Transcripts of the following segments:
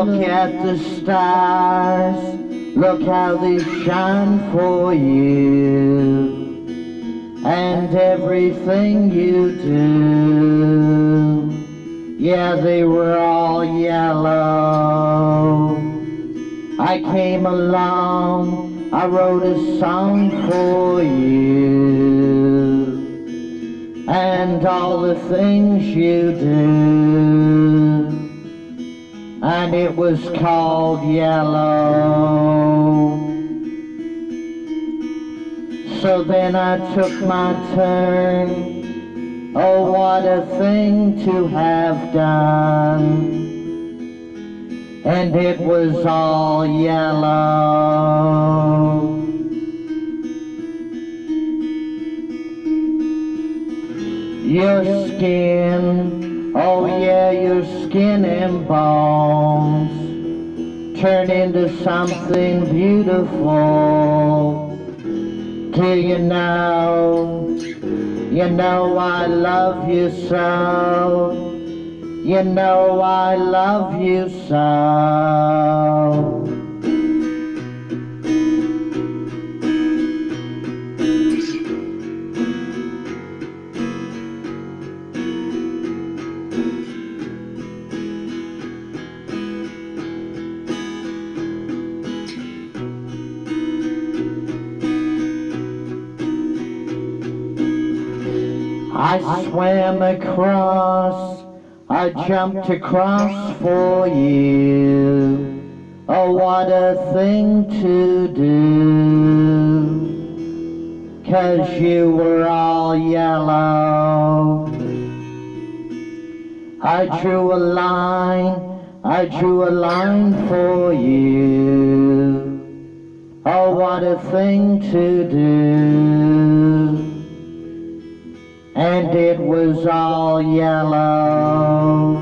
Look at the stars, look how they shine for you, and everything you do, yeah, they were all yellow. I came along, I wrote a song for you, and all the things you do, and it was called Yellow. So then I took my turn, oh what a thing to have done, and it was all yellow. Your skin, oh yeah, your skin and bones turn into something beautiful. Do you know I love you so, you know I love you so. I swam across, I jumped across for you, oh what a thing to do, 'cause you were all yellow. I drew a line for you, oh what a thing to do, and it was all yellow.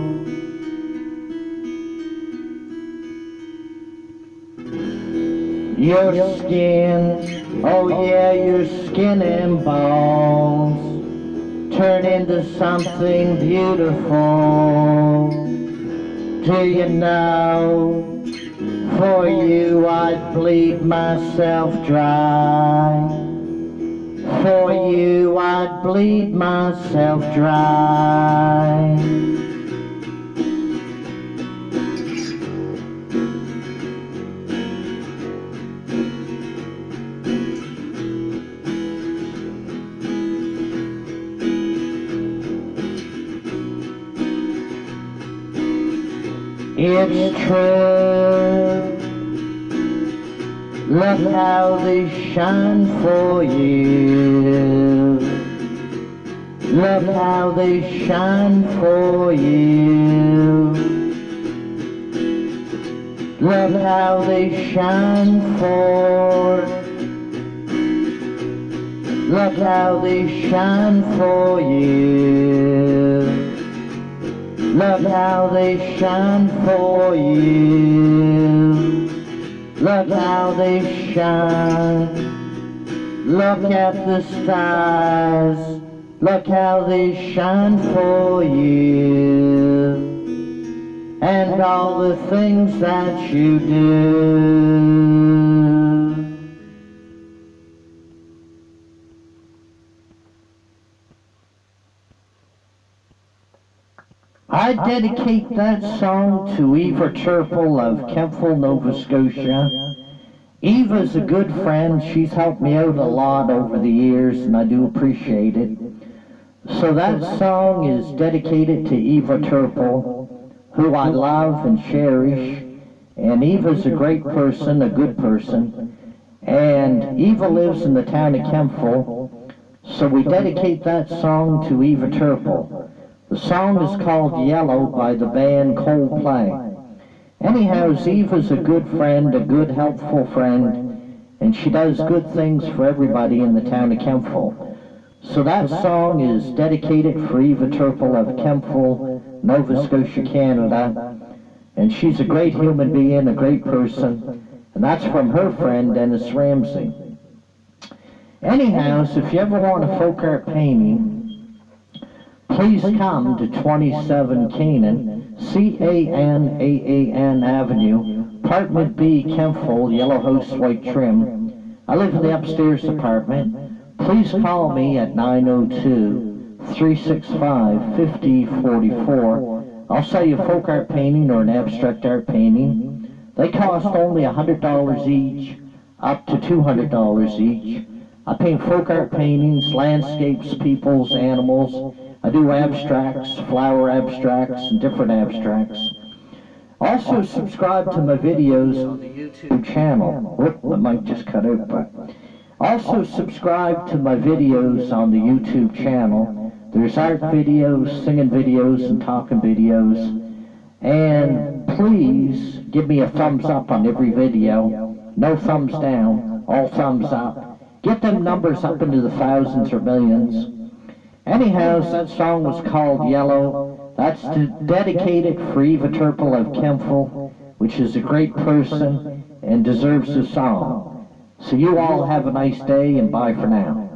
Your skin, oh yeah, your skin and bones turn into something beautiful. Do you know, for you I'd bleed myself dry. For you I'd bleed myself dry. It's true, look how they shine for you, look how they shine for you, look how they shine for, look how they shine for you, look how they shine for you, look how they shine. Look at the stars, look how they shine for you, and all the things that you do. I dedicate that song to Eva Turple of Kemptville, Nova Scotia. Eva's a good friend. She's helped me out a lot over the years, and I do appreciate it. So that song is dedicated to Eva Turple, who I love and cherish. And Eva's a great person, a good person. And Eva lives in the town of Kemptville, so we dedicate that song to Eva Turple. The song is called Yellow by the band Coldplay. Anyhow, Eva's a good friend, a good helpful friend, and she does good things for everybody in the town of Kemptville. So that song is dedicated for Eva Turple of Kemptville, Nova Scotia, Canada. And she's a great human being, a great person, and that's from her friend, Dennis Ramsey. Anyhow, so if you ever want a folk art painting, please come to 27 Canaan, Canaan Avenue, Apartment B, Kempful, yellow house, white trim. I live in the upstairs apartment. Please call me at 902-365-5044. I'll sell you a folk art painting or an abstract art painting. They cost only $100 each, up to $200 each. I paint folk art paintings, landscapes, peoples, animals. I do abstracts, flower abstracts, and different abstracts. Also subscribe to my videos on the YouTube channel. Whoop, the mic just cut out, but also subscribe to my videos on the YouTube channel. There's art videos, singing videos, and talking videos. And please give me a thumbs up on every video. No thumbs down, all thumbs up. Get them numbers up into the thousands or millions. Anyhow, that song was called Yellow. That's dedicated for Eva Turple of Kempful, which is a great person and deserves the song. So you all have a nice day, and bye for now.